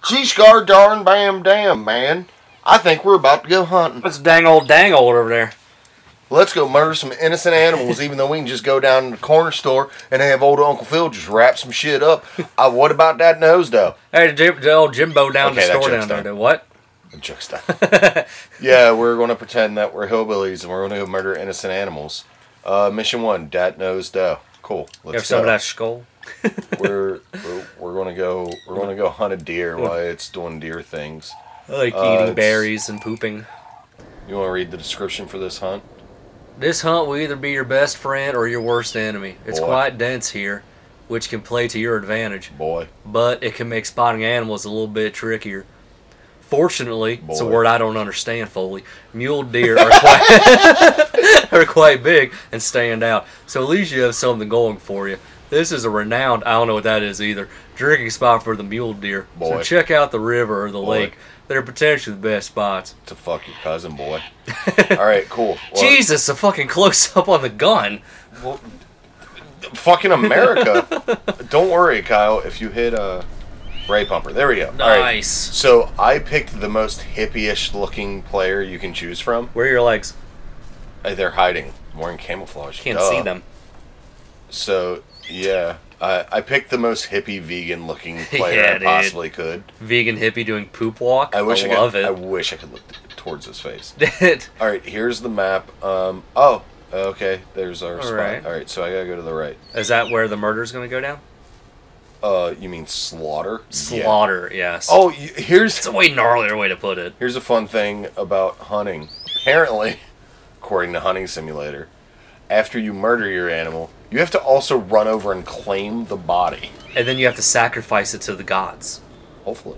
Sheesh, gar darn bam damn, man. I think we're about to go hunting. That's dang old over there. Let's go murder some innocent animals, even though we can just go down to the corner store and have old Uncle Phil just wrap some shit up. What about that nose, though? Hey, the old Jimbo down the store down there. Done. What? The joke's done. Yeah, we're going to pretend that we're hillbillies and we're going to go murder innocent animals. Mission 1, dat nose dough. Cool. Let's you have some of that skull. we're gonna go hunt a deer while it's doing deer things. I like eating berries and pooping. You want to read the description for this hunt? This hunt will either be your best friend or your worst enemy. It's quite dense here, which can play to your advantage. But it can make spotting animals a little bit trickier. Fortunately, it's a word I don't understand fully. Mule deer are are quite big and stand out, so at least you have something going for you. This is a renowned, I don't know what that is either, drinking spot for the mule deer. So check out the river or the lake. They're potentially the best spots. To fuck your cousin, boy. Alright, cool. Well, Jesus, a fucking close-up on the gun. Well, fucking America. Don't worry, Kyle, if you hit Ray Pumper. There we go. Nice. Right. So I picked the most hippie-ish looking player you can choose from. Where are your legs? They're hiding. I'm wearing camouflage. Can't see them. So, yeah. I picked the most hippie vegan looking player I possibly could. Vegan hippie doing poop walk? I love it. I wish I could look towards his face. Did. Alright, here's the map. Okay. There's our spot. Right. Alright, so I gotta go to the right. Is that where the murder's gonna go down? You mean slaughter? Slaughter, yes. Oh, here's... It's a way gnarlier way to put it. Here's a fun thing about hunting. Apparently, according to Hunting Simulator, after you murder your animal, you have to also run over and claim the body. And then you have to sacrifice it to the gods. Hopefully.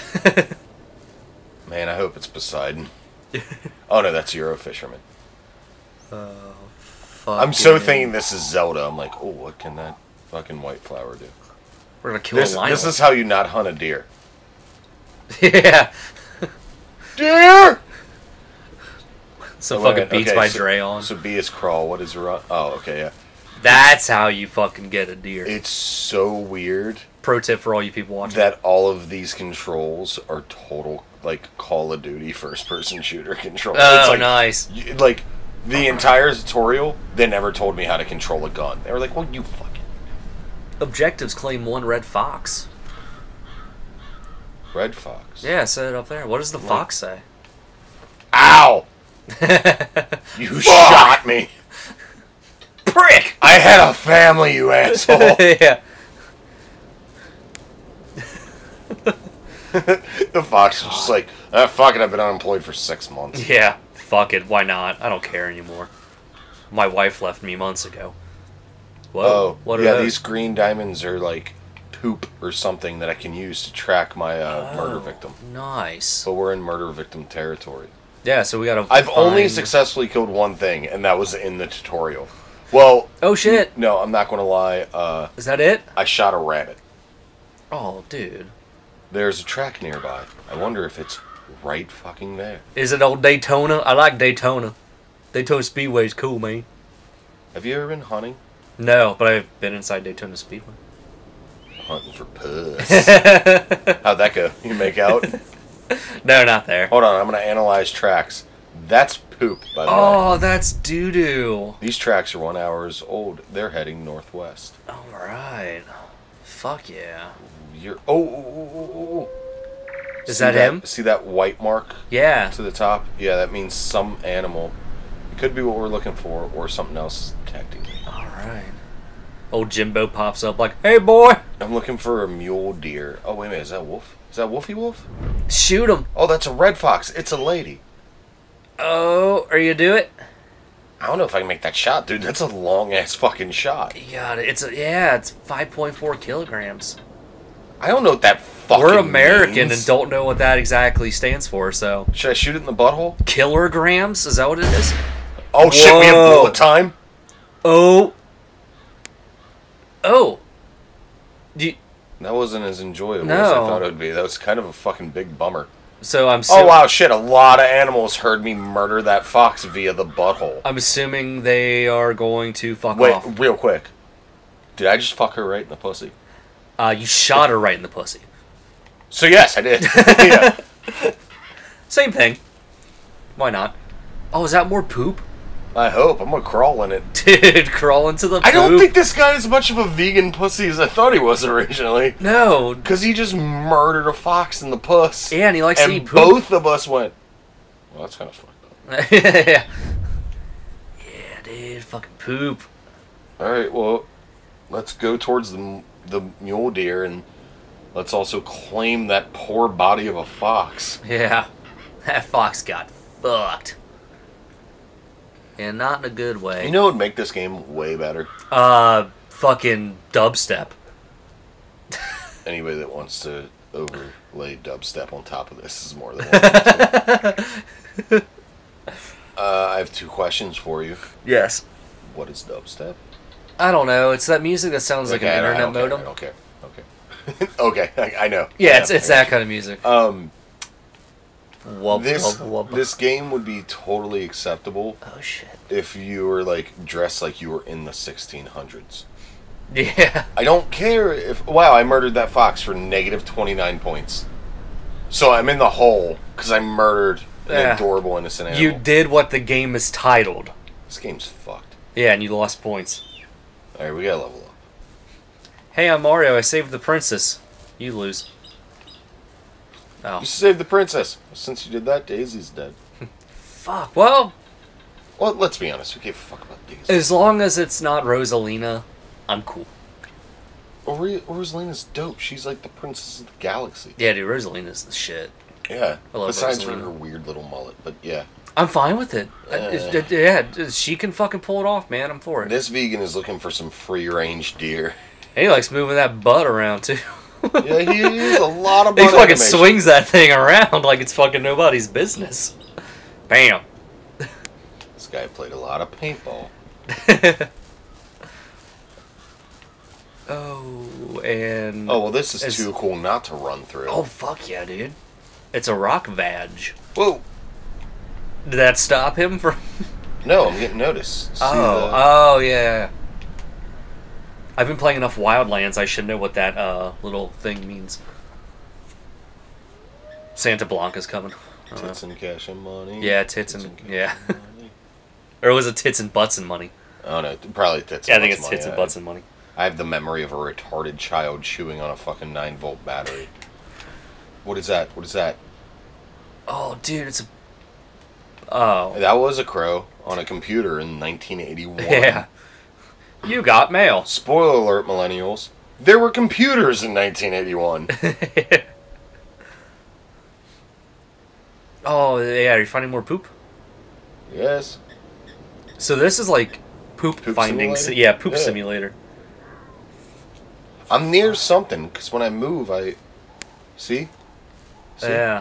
Man, I hope it's Poseidon. Oh no, that's Eurofisherman. Fuck. I'm so thinking this is Zelda. I'm like, oh, what can that fucking white flower do? We're gonna kill a lion. This is how you not hunt a deer. Yeah. Deer! So fucking Beats by Dre on. So B is crawl. What is run? Oh, okay, yeah. That's how you fucking get a deer. It's so weird. Pro tip for all you people watching. That all of these controls are total, like, Call of Duty first-person shooter controls. Oh, it's like, nice. Like, the entire tutorial, they never told me how to control a gun. They were like, well, you fucking... Objectives claim 1 red fox. Red fox? Yeah, I said it up there. What does the fox say? Ow! You shot me! Prick! I had a family, you asshole! Yeah. The fox is just like, fuck it, I've been unemployed for 6 months. Yeah, fuck it, why not? I don't care anymore. My wife left me months ago. Whoa, oh, what are yeah, those? these green diamonds are like poop or something that I can use to track my murder victim. Nice. But we're in murder victim territory. Yeah, so we gotta I've only successfully killed one thing, and that was in the tutorial. Well... Oh, shit! No, I'm not gonna lie. Is that it? I shot a rabbit. Oh, dude. There's a track nearby. I wonder if it's right fucking there. Is it old Daytona? I like Daytona. Daytona Speedway's cool, man. Have you ever been hunting? No, but I've been inside Daytona Speedway. Hunting for puss. How'd that go? You make out? No, not there. Hold on, I'm going to analyze tracks. That's poop, by the way. Oh, that's doo-doo. These tracks are 1 hour old. They're heading northwest. Alright. Fuck yeah. You're... Oh. Is that him? See that white mark? Yeah. To the top? Yeah, that means some animal. It could be what we're looking for, or something else detecting me. Alright. Old Jimbo pops up like, hey, boy! I'm looking for a mule deer. Oh, wait a minute. Is that a wolf? Is that Wolfie Wolf? Shoot him. Oh, that's a red fox. It's a lady. Oh, are you do it? I don't know if I can make that shot, dude. That's a long-ass fucking shot. You got it. It's 5.4 kilograms. I don't know what that fucking We're American means. and don't know what that exactly stands for, so... Should I shoot it in the butthole? Kilograms? Is that what it is? Oh, shit, we have bullet time? Oh. That wasn't as enjoyable as I thought it would be. That was kind of a fucking big bummer. So I'm... Oh, wow, shit. A lot of animals heard me murder that fox via the butthole. I'm assuming they are going to fuck off. Wait, real quick. Did I just fuck her right in the pussy? You shot her right in the pussy. So yes, I did. Yeah. Same thing. Why not? Oh, is that more poop? I hope. I'm gonna crawl in it. Dude, crawl into the poop? I don't think this guy is as much of a vegan pussy as I thought he was originally. No. Because he just murdered a fox in the puss. Yeah, and he likes to eat poop. Both of us went, well, that's kind of fucked up. Yeah, dude, fucking poop. Alright, well, let's go towards the mule deer, and let's also claim that poor body of a fox. Yeah, that fox got fucked. And not in a good way. You know what would make this game way better? Fucking dubstep. Anybody that wants to overlay dubstep on top of this is more than welcome. I have 2 questions for you. Yes. What is dubstep? I don't know. It's that music that sounds like an internet modem. I don't care. Okay. Okay, I know. Yeah, it's that kind of music. This game would be totally acceptable. Oh shit! If you were like dressed like you were in the 1600s. Yeah. I don't care if I murdered that fox for negative 29 points. So I'm in the hole because I murdered an adorable innocent animal. You did what the game is titled. This game's fucked. Yeah, and you lost points. All right, we gotta level up. Hey, I'm Mario. I saved the princess. You lose. Oh. You saved the princess. Since you did that, Daisy's dead. Fuck. Well, let's be honest. Who gave a fuck about Daisy? As long as it's not Rosalina, I'm cool. Rosalina's dope. She's like the princess of the galaxy. Yeah, dude, Rosalina's the shit. Yeah. I love Besides Rosalina. for her weird little mullet, but yeah. I'm fine with it. Yeah, she can fucking pull it off, man. I'm for it. This vegan is looking for some free-range deer. He likes moving that butt around, too. Yeah, he uses a lot of butt He fucking animation. swings that thing around like it's fucking nobody's business. Bam. This guy played a lot of paintball. Oh, and... Oh, well, this is too cool not to run through. Oh, fuck yeah, dude. It's a rock vag. Whoa. Did that stop him from... No, I'm getting notice. Oh, yeah. I've been playing enough Wildlands, I should know what that little thing means. Santa Blanca's coming. Tits and cash and money. Yeah, tits and yeah. Or was it tits and butts and money? Oh, no, probably tits and butts. Yeah, I think it's tits and butts and money. I have the memory of a retarded child chewing on a fucking 9-volt battery. What is that? What is that? Oh, dude, it's a... Oh. That was a crow on a computer in 1981. Yeah. You got mail. Spoiler alert, millennials. There were computers in 1981. Oh, yeah, are you finding more poop? Yes. So this is like poop finding... Yeah, poop simulator. I'm near something, because when I move, I... See? Yeah.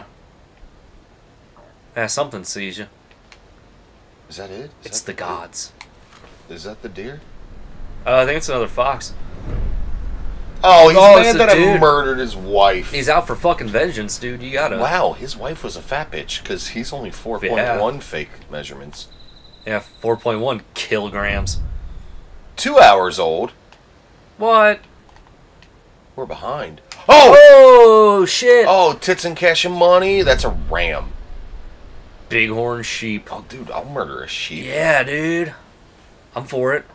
Yeah, something sees you. Is that it? It's the gods. Is that the deer? I think it's another fox. Oh, he's mad that I murdered his wife. He's out for fucking vengeance, dude. You gotta... Wow, his wife was a fat bitch, because he's only 4.1 fake measurements. Yeah, 4.1 kilograms. 2 hours old. What? We're behind. Oh! Oh, shit! Oh, tits and cash and money? That's a ram. Bighorn sheep. Oh, dude, I'll murder a sheep. Yeah, dude. I'm for it.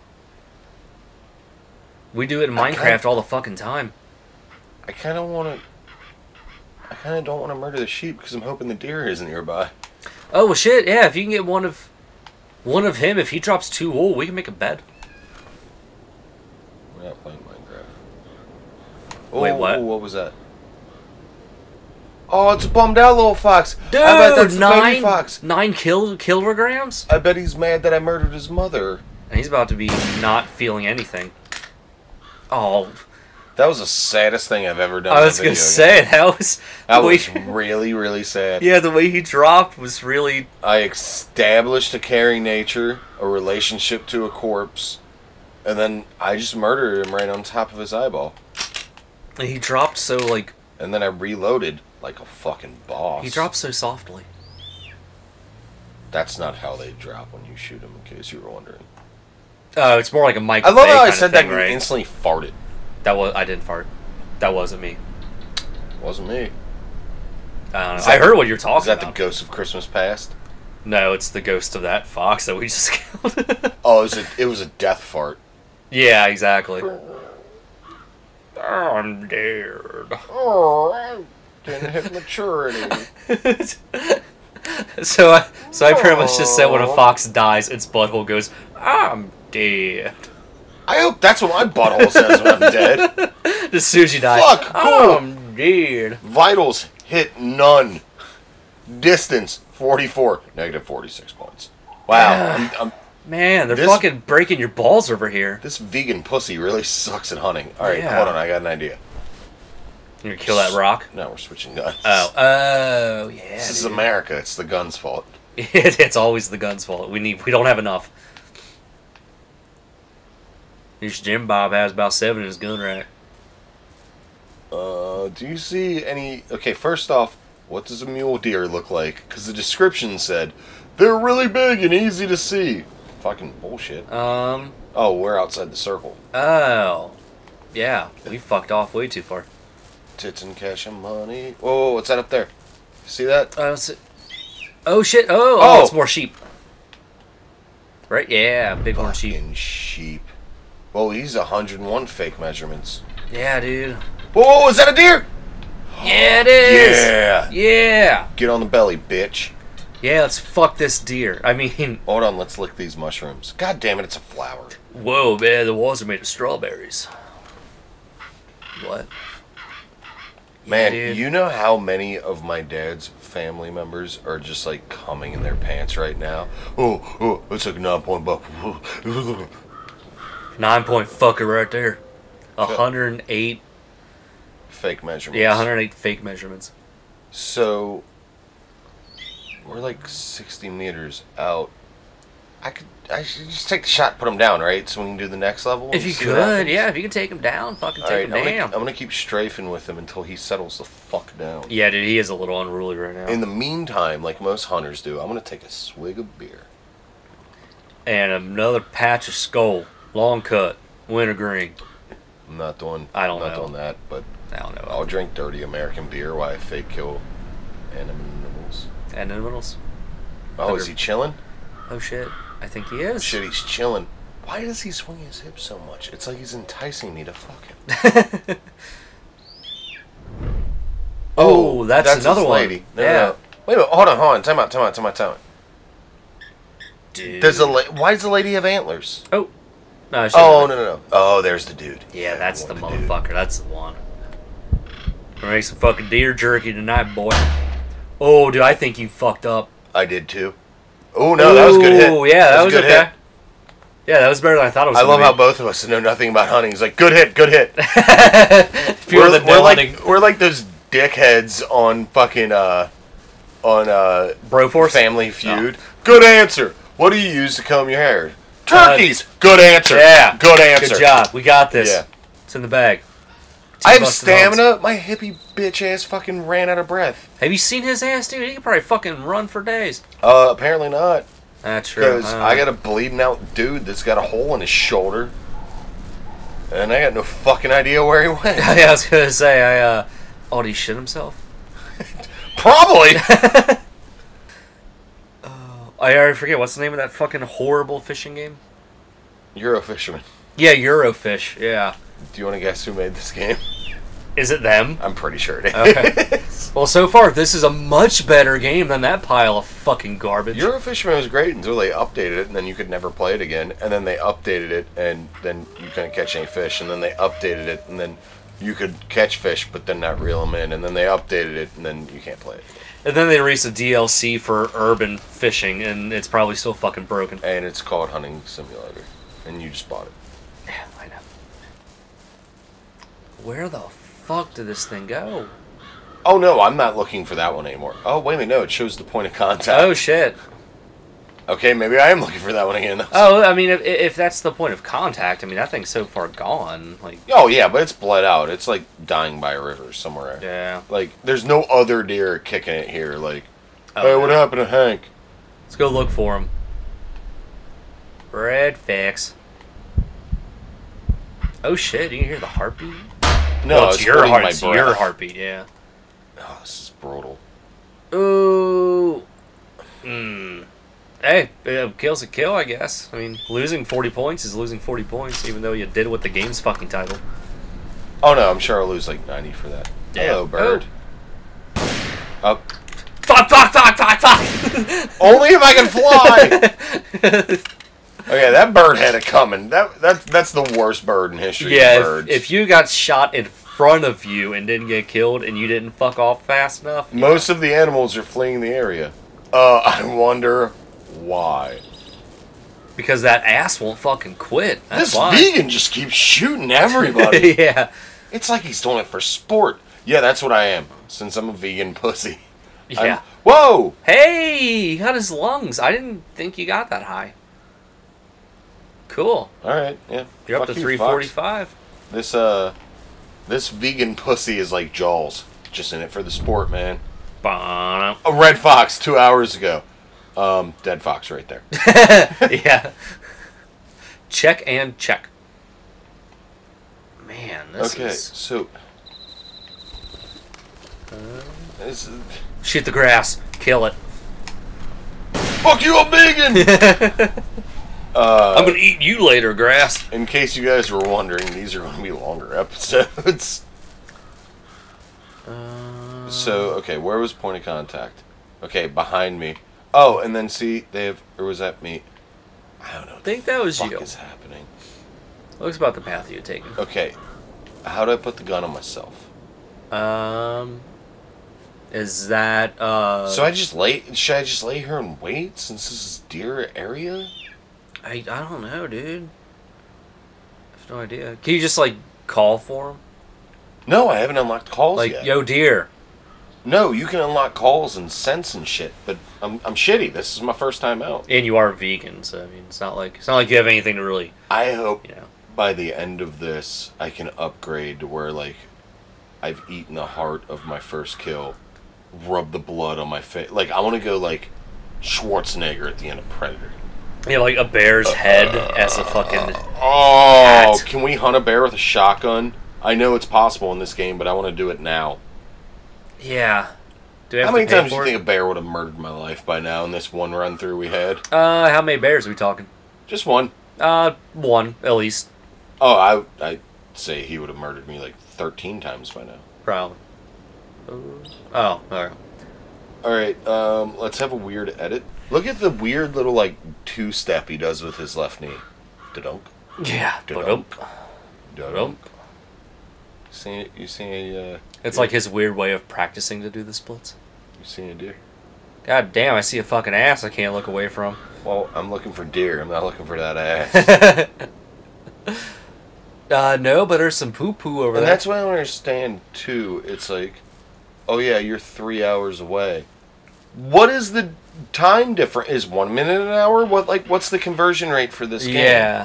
We do it in Minecraft all the fucking time. I kind of don't want to murder the sheep because I'm hoping the deer isn't nearby. Oh, well, shit, yeah, if you can get one of him, if he drops 2 wool, we can make a bed. We're not playing Minecraft. Oh, wait, what? What was that? Oh, it's a bummed out little fox. Dude, I bet that's the baby fox. 9 kilograms? I bet he's mad that I murdered his mother. And he's about to be not feeling anything. Oh. That was the saddest thing I've ever done. I was going to say, that was really, really sad. Yeah, the way he dropped was really... I established a caring nature, a relationship to a corpse, and then I just murdered him right on top of his eyeball. And he dropped so, like... And then I reloaded like a fucking boss. He dropped so softly. That's not how they drop when you shoot them, in case you were wondering. Oh, it's more like a Mike. I love how I said that and instantly farted. I didn't fart. That wasn't me. Wasn't me. I don't know. I heard what you're talking about. Is that the ghost of Christmas Past? No, it's the ghost of that fox that we just killed. Oh, it was a death fart. Yeah, exactly. I'm dead. Oh, I didn't hit maturity. So I pretty much just said when a fox dies, its butthole goes, I'm dead. I hope that's what my butthole says when I'm dead. As soon as you die, Fuck, cool. I'm dead. Vitals hit none. Distance 44, negative 46 points. Wow. Man, they're fucking breaking your balls over here. This vegan pussy really sucks at hunting. All right, Yeah. hold on. I got an idea. You gonna kill that rock? No, we're switching guns. Oh, yeah. This is America. It's the gun's fault. It's always the gun's fault. We don't have enough. This Jim Bob has about 7 in his gun rack. Do you see any... Okay, first off, what does a mule deer look like? Because the description said, they're really big and easy to see. Fucking bullshit. Oh, we're outside the circle. Oh. Yeah, we fucked off way too far. Tits and cash and money. Whoa, what's that up there? See that? Oh, shit. Oh, it's more sheep. Right? Yeah, big one sheep. Fucking sheep. Whoa, he's 101 fake measurements. Yeah, dude. Whoa, is that a deer? Yeah, it is. Yeah. Yeah. Get on the belly, bitch. Yeah, let's fuck this deer. I mean... Hold on, let's lick these mushrooms. God damn it, it's a flower. Whoa, man, the walls are made of strawberries. What? Man, yeah, you know how many of my dad's family members are just like coming in their pants right now? Oh, it's like 9-point buck. 9-point fucker right there. 108 fake measurements. Yeah, 108 fake measurements. So we're like 60 meters out. I should just take the shot, put him down, right? So we can do the next level. If you could, yeah, if you can take him down, fucking take him down. I'm gonna keep strafing with him until he settles the fuck down. Yeah, dude, he is a little unruly right now. In the meantime, like most hunters do, I'm gonna take a swig of beer. And another patch of skull, long cut, wintergreen. I'm not doing. I don't know. Not doing that, but I don't know. I'll drink dirty American beer while I fake kill animals. Animals? Oh, is he chilling? Oh shit, I think he is. Shit, he's chilling. Why does he swing his hips so much? It's like he's enticing me to fuck him. Oh, that's another one. Lady. No, no. Wait a minute, hold on. Time out. Dude. Why does the lady have antlers? Oh. No, no. Oh, there's the dude. Yeah, that's the motherfucker. Dude. That's the one. We're gonna make some fucking deer jerky tonight, boy. Oh, dude, I think you fucked up. I did too. Oh, no, that was a good hit. Oh, yeah, that was okay. Hit. Yeah, that was better than I thought it was. I love how both of us know nothing about hunting. He's like, good hit. We're like those dickheads on fucking Broforce Family Feud. Oh. Good answer. What do you use to comb your hair? Turkeys. Good answer. Yeah. Good answer. Good job. We got this. Yeah. It's in the bag. I have stamina. My hippie bitch ass fucking ran out of breath. Have you seen his ass, dude? He can probably fucking run for days. Apparently not. That's true. Because I got a bleeding out dude that's got a hole in his shoulder. And I got no fucking idea where he went. Yeah, I was going to say, did he shit himself? Probably. I already forget. What's the name of that fucking horrible fishing game? Eurofisherman. Yeah, Eurofish. Yeah. Do you want to guess who made this game? Is it them? I'm pretty sure it is. Okay. Well, so far, this is a much better game than that pile of fucking garbage. Eurofisherman was great until they updated it, and then you could never play it again. And then they updated it, and then you couldn't catch any fish. And then they updated it, and then you could catch fish, but then not reel them in. And then they updated it, and then you can't play it again. And then they released a DLC for urban fishing, and it's probably still fucking broken. And it's called Hunting Simulator, and you just bought it. Yeah, I know. Where the fuck did this thing go? Oh no, I'm not looking for that one anymore. Oh wait a minute, no, it shows the point of contact. Oh shit. Okay, maybe I am looking for that one again. Oh, I mean, if that's the point of contact, I mean, that thing's so far gone. Like. Oh yeah, but it's bled out. It's like dying by a river somewhere. Yeah. Like, there's no other deer kicking it here. Like, hey, what happened to Hank? Let's go look for him. Red fix. Oh shit! You can hear the heartbeat. No, it's your heart. It's your heartbeat. Yeah. Oh, this is brutal. Ooh. Hey, kill's a kill, I guess. I mean, losing 40 points is losing 40 points, even though you did it with the game's fucking title. Oh no, I'm sure I'll lose like 90 for that. Yeah. Hello, bird. Up. Fuck! Only if I can fly! Okay, that bird had it coming. That's the worst bird in history of birds. If you got shot in front of you and didn't get killed and you didn't fuck off fast enough... Most of the animals are fleeing the area. I wonder why. Because that ass won't fucking quit. That's this why. vegan just keeps shooting everybody. Yeah. It's like he's doing it for sport. Yeah, that's what I am, since I'm a vegan pussy. Yeah. Whoa! Hey! He got his lungs. I didn't think you got that high. Cool. Alright, yeah. You're up to 345. This vegan pussy is like Jaws. Just in it for the sport, man. Ba-na. A red fox 2 hours ago. Dead fox right there. Yeah. Check and check. Man, this is... Okay, so... Shoot the grass. Kill it. Fuck you, I'm vegan! I'm gonna eat you later, grass. In case you guys were wondering, these are going to be longer episodes. So, okay, where was point of contact? Okay, behind me. Oh, and then see, they have... Or was that me? I don't know. I think that was you. What is happening? Looks about the path you had taken. Okay, how do I put the gun on myself? Is that, So should I just lay here and wait since this is deer area? I don't know, dude. I have no idea. Can you just, like, call for him? No, I haven't unlocked calls like, yet. yo, deer. No, you can unlock calls and sense and shit, but I'm shitty. This is my first time out. And you are vegan, so I mean, it's not like you have anything to really. I hope you know. By the end of this, I can upgrade to where like I've eaten the heart of my first kill, rub the blood on my face. Like I want to go like Schwarzenegger at the end of Predator. Yeah, like a bear's head as a fucking. Oh, hat. Can we hunt a bear with a shotgun? I know it's possible in this game, but I want to do it now. Yeah. Do we have How many to pay times do for you it? think a bear would have murdered my life by now in this one run through we had? How many bears are we talking? Just one. One at least. Oh, I'd say he would have murdered me like 13 times by now. Probably. Oh, alright. Alright, let's have a weird edit. Look at the weird little, like, two-step he does with his left knee. Da-dunk. Yeah. Da-dunk. Da-dunk. You see It's like his weird way of practicing to do the splits. You see a deer? God damn, I see a fucking ass I can't look away from. Well, I'm looking for deer. I'm not looking for that ass. No, but there's some poo-poo over And there. that's what I don't understand, too. It's like, oh yeah, you're 3 hours away. What is the time difference? Is 1 minute an hour? What's the conversion rate for this game? Yeah.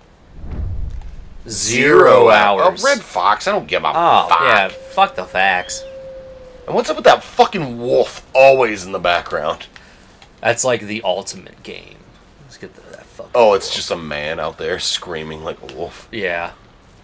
0 hours. A red fox. I don't give a Oh, fuck. yeah. Fuck the facts. And what's up with that fucking wolf always in the background? That's like the ultimate game. Let's get that fucking... Oh, it's just a man out there screaming like a wolf. Yeah.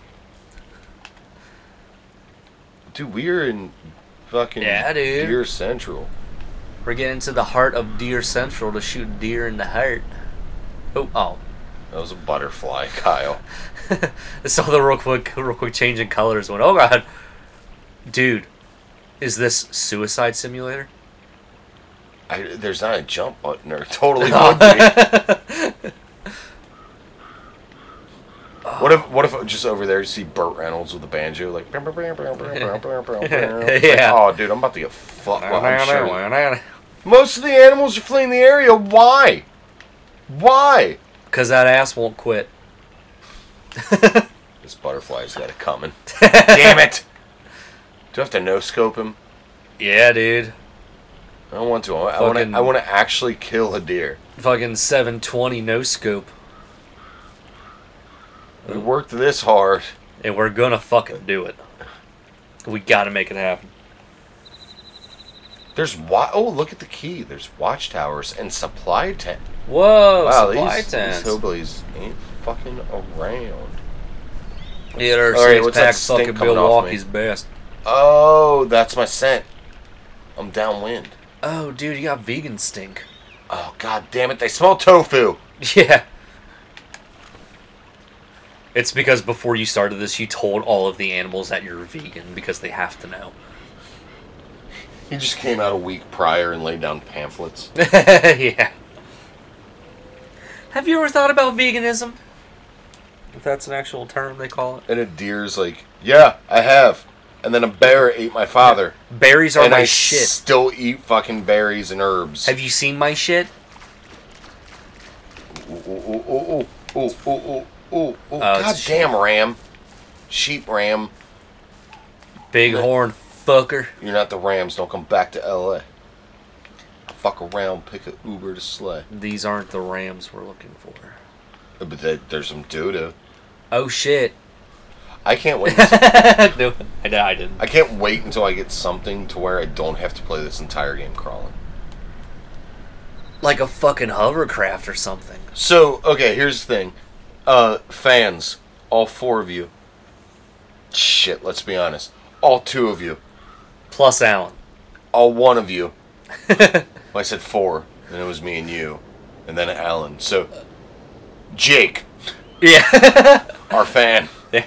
Dude, we're in fucking dude. Deer Central. We're getting to the heart of Deer Central to shoot deer in the heart. Oh. That was a butterfly, Kyle. I saw the real quick change in colors. Went, oh god, dude, is this Suicide Simulator? There's not a jump button, or totally would be. What if just over there you see Burt Reynolds with a banjo, like, Yeah. like, oh, dude, I'm about to get fucked. Well, I'm sure. Most of the animals are fleeing the area. Why? Why? Because that ass won't quit. This butterfly's got it coming. Damn it! Do I have to no-scope him? Yeah, dude. I don't want to. I want to actually kill a deer. Fucking 720 no scope. We worked this hard. And we're gonna fucking do it. We gotta make it happen. Oh, look at the key. There's watchtowers and supply tent. Whoa, Wow, supply these tents. hillbillies ain't fucking around. Yeah, their Alright, what's that six-pack stink fucking coming off Milwaukee's me? best. Oh, that's my scent. I'm downwind. Oh, dude, you got vegan stink. Oh, god damn it, they smell tofu! Yeah. It's because before you started this, you told all of the animals that you're vegan because they have to know. He just came out a week prior and laid down pamphlets. Yeah. Have you ever thought about veganism? If that's an actual term they call it. And a deer's like, yeah, I have. And then a bear ate my father. Berries are and my I shit. still eat fucking berries and herbs. Have you seen my shit? Ooh. God damn, ram. Sheep ram. Bighorn fucker. You're not the Rams. Don't come back to L.A. Fuck around, pick a Uber to slay. These aren't the Rams we're looking for. But there's some doo-doo. Oh, shit. I can't wait. No, I didn't. I can't wait until I get something to where I don't have to play this entire game crawling. Like a fucking hovercraft or something. So, okay, here's the thing. Fans, all 4 of you. Shit, let's be honest. All 2 of you. Plus Alan. All 1 of you. Well, I said 4, and it was me and you. And then Alan. So, Jake. Yeah. Our fan. Yeah.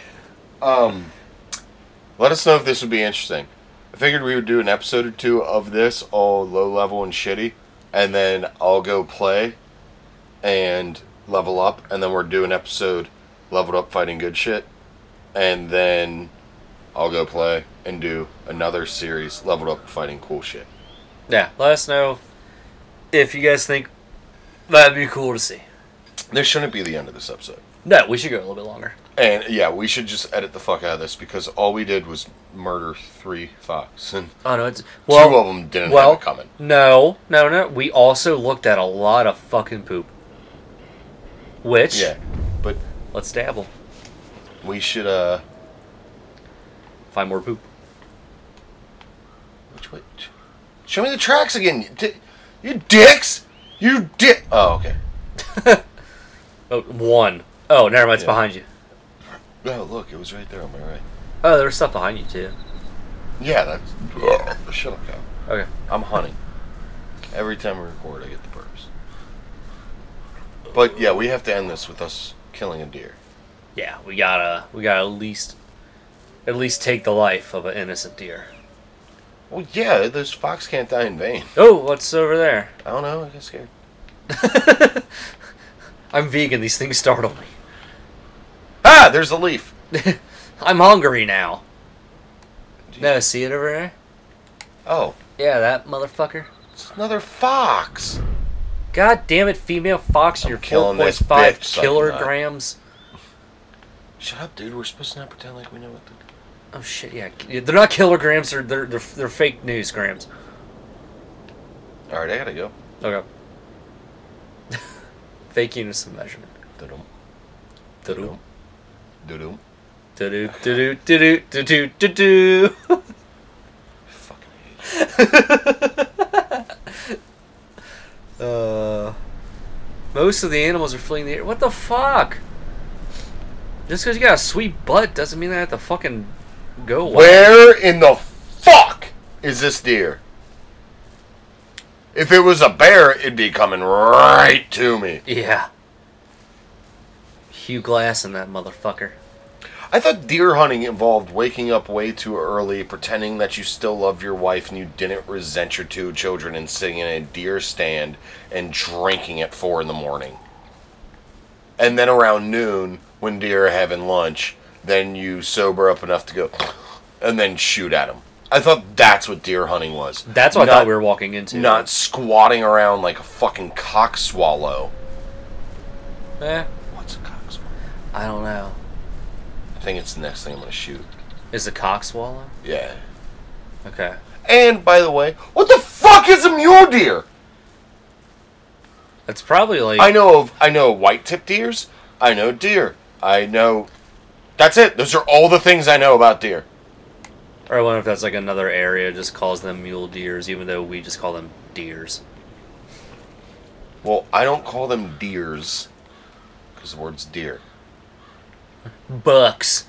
Let us know if this would be interesting. I figured we would do an episode or 2 of this, all low level and shitty, and then I'll go play and level up, and then we're doing an episode leveled up fighting good shit, and then I'll go play and do another series leveled up fighting cool shit. Yeah, let us know if you guys think that'd be cool to see. This shouldn't be the end of this episode. No, we should go a little bit longer. And yeah, we should just edit the fuck out of this because all we did was murder 3 fox, and oh no, it's 2 of them didn't have it coming. No. We also looked at a lot of fucking poop. Which? Yeah, but let's dabble. We should find more poop. Which way? Show me the tracks again. You dicks. You dick. Oh, okay. Oh, 1. Oh, never mind. It's behind you. Oh, look, it was right there on my right. Oh, there was stuff behind you too. Yeah, that's. Shut up, cow. Okay. I'm hunting. Every time we record, I get the burps. But yeah, we have to end this with us killing a deer. Yeah, we gotta at least take the life of an innocent deer. Well, yeah, those fox can't die in vain. Oh, what's over there? I don't know. I get scared. I'm vegan. These things startle me. Ah, there's a leaf. I'm hungry now. No, see it over there? Oh. Yeah, that motherfucker. It's another fox. God damn it, female fox, you're 4.5 kilograms. Shut up, dude. We're supposed to not pretend like we know what to do. Oh shit, yeah. They're not kilograms, they're fake news grams. Alright, I gotta go. Okay. Fake units of measurement. Da-dum. Da-dum. Da-dum. Da-do, da-do, da-do, da-do, da-do. Fucking hate you. Most of the animals are fleeing the air. What the fuck? Just because you got a sweet butt doesn't mean they have to fucking go away. Where in the fuck is this deer? If it was a bear, it'd be coming right to me. Yeah. Hugh Glass and that motherfucker. I thought deer hunting involved waking up way too early, pretending that you still loved your wife and you didn't resent your 2 children, and sitting in a deer stand and drinking at 4 in the morning. And then around noon, when deer are having lunch, then you sober up enough to go and then shoot at them. I thought that's what deer hunting was. That's what I thought we were walking into. Not squatting around like a fucking cock swallow. What's a cock swallow? I don't know. I think it's the next thing I'm going to shoot. Is a cock swallow? Yeah. Okay. And, by the way, what the fuck is a mule deer? It's probably like... I know white-tipped deers. I know deer. I know... That's it. Those are all the things I know about deer. Or I wonder if that's like another area just calls them mule deers, even though we just call them deers. Well, I don't call them deers, because the word's deer. Bucks.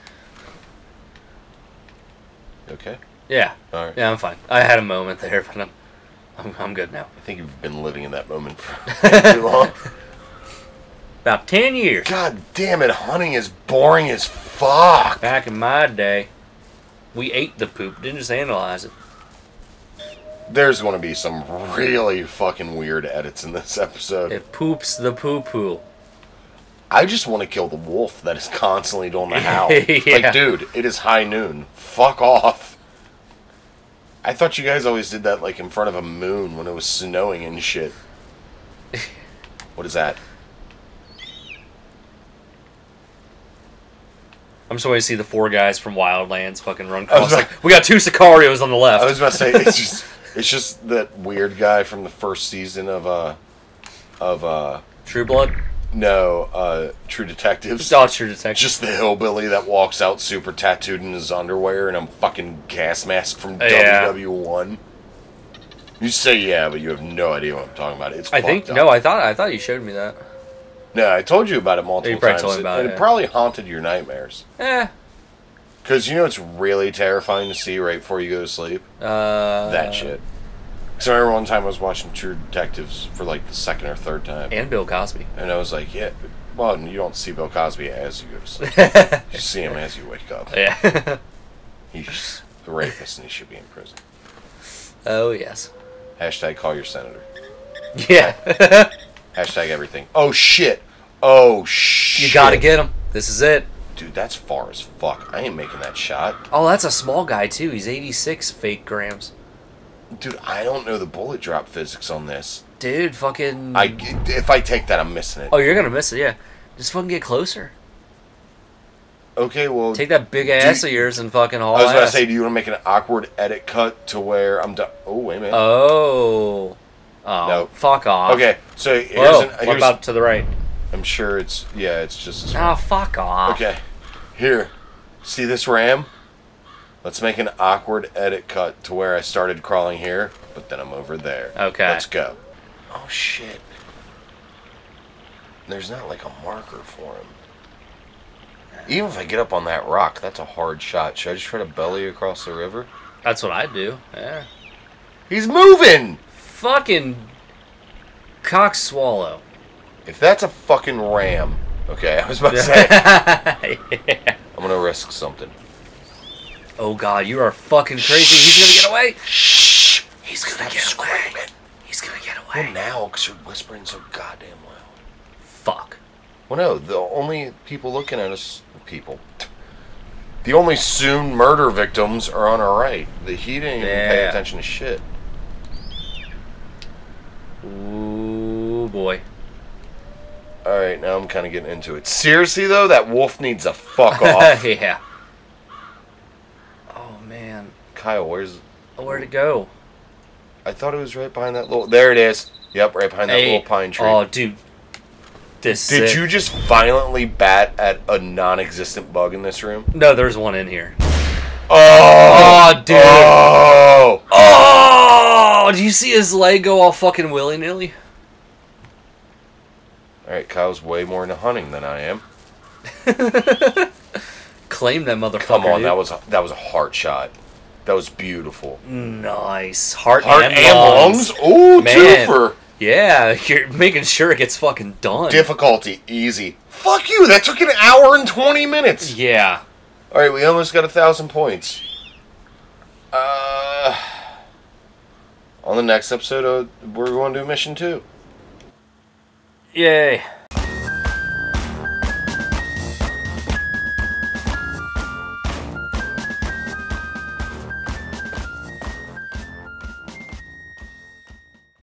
Okay? Yeah. Alright. Yeah, I'm fine. I had a moment there, but I'm good now. I think you've been living in that moment for too long. About 10 years. God damn it, hunting is boring as fuck. Back in my day, we ate the poop, didn't just analyze it. There's going to be some really fucking weird edits in this episode. It poops the poo-poo. I just want to kill the wolf that is constantly doing the howl. Yeah. Like, dude, it is high noon. Fuck off. I thought you guys always did that, like, in front of a moon when it was snowing and shit. What is that? I'm just waiting to see the 4 guys from Wildlands fucking run across. We got 2 Sicarios on the left. I was about to say, it's just that weird guy from the first season of True Blood? No, True Detectives. Oh, True Detectives. Just the hillbilly that walks out super tattooed in his underwear and a fucking gas mask from Yeah. WW1. You say yeah, but you have no idea what I'm talking about. It's I think fucked up. no. I thought you showed me that. No, I told you about it multiple You probably times. told me about it it. probably haunted your nightmares. Eh. Because you know it's really terrifying to see right before you go to sleep? That shit. So I remember one time I was watching True Detectives for like the 2nd or 3rd time. And Bill Cosby. And I was like, yeah, well, you don't see Bill Cosby as you go to sleep. You see him as you wake up. Yeah. He's a rapist and he should be in prison. Oh, yes. Hashtag call your senator. Yeah. Hashtag everything. Oh, shit. Oh, shit. You gotta get him. This is it. Dude, that's far as fuck. I ain't making that shot. Oh, that's a small guy, too. He's 86 fake grams. Dude, I don't know the bullet drop physics on this. Dude, fucking... If I take that, I'm missing it. Oh, you're gonna miss it, yeah. Just fucking get closer. Okay, well... Take that big ass of yours and fucking haul I was about to ass. say, do you want to make an awkward edit cut to where I'm done? Oh, wait a minute. Oh. Oh, No. fuck off. Okay, so here's... Whoa, what about to the right? I'm sure it's... Yeah, it's just as Oh, fuck off. Okay, here. See this ram? Let's make an awkward edit cut to where I started crawling here, but then I'm over there. Okay. Let's go. Oh, shit. There's not like a marker for him. Even if I get up on that rock, that's a hard shot. Should I just try to belly across the river? That's what I do, yeah. He's moving! Fucking cock swallow. If that's a fucking ram... Okay, I was about to say... Yeah. I'm gonna risk something. Oh god, you are fucking crazy. He's gonna get away. Shh! He's gonna get away. He's gonna get away. Well, now, because you're whispering so goddamn loud. Fuck. Well, no, the only people looking at us... People. The only soon murder victims are on our right. He didn't even pay attention to shit. Ooh, boy. Alright, now I'm kind of getting into it. Seriously, though, that wolf needs to fuck off. Yeah. Oh, man. Kyle, where's... Where'd it go? I thought it was right behind that little... There it is. Yep, right behind that little pine tree. Oh, dude. Did you just violently bat at a non-existent bug in this room? No, there's one in here. Oh! Oh, dude. Oh! Oh! Do you see his leg go all fucking willy-nilly? Alright, Kyle's way more into hunting than I am. Claim that motherfucker. Come on, dude. that was a heart shot. That was beautiful. Nice. Heart and lungs. Ooh, Man. twofer. Yeah, you're making sure it gets fucking done. Difficulty, easy. Fuck you, that took an hour and 20 minutes. Yeah. Alright, we almost got 1,000 points. On the next episode, we're going to do mission 2. Yay.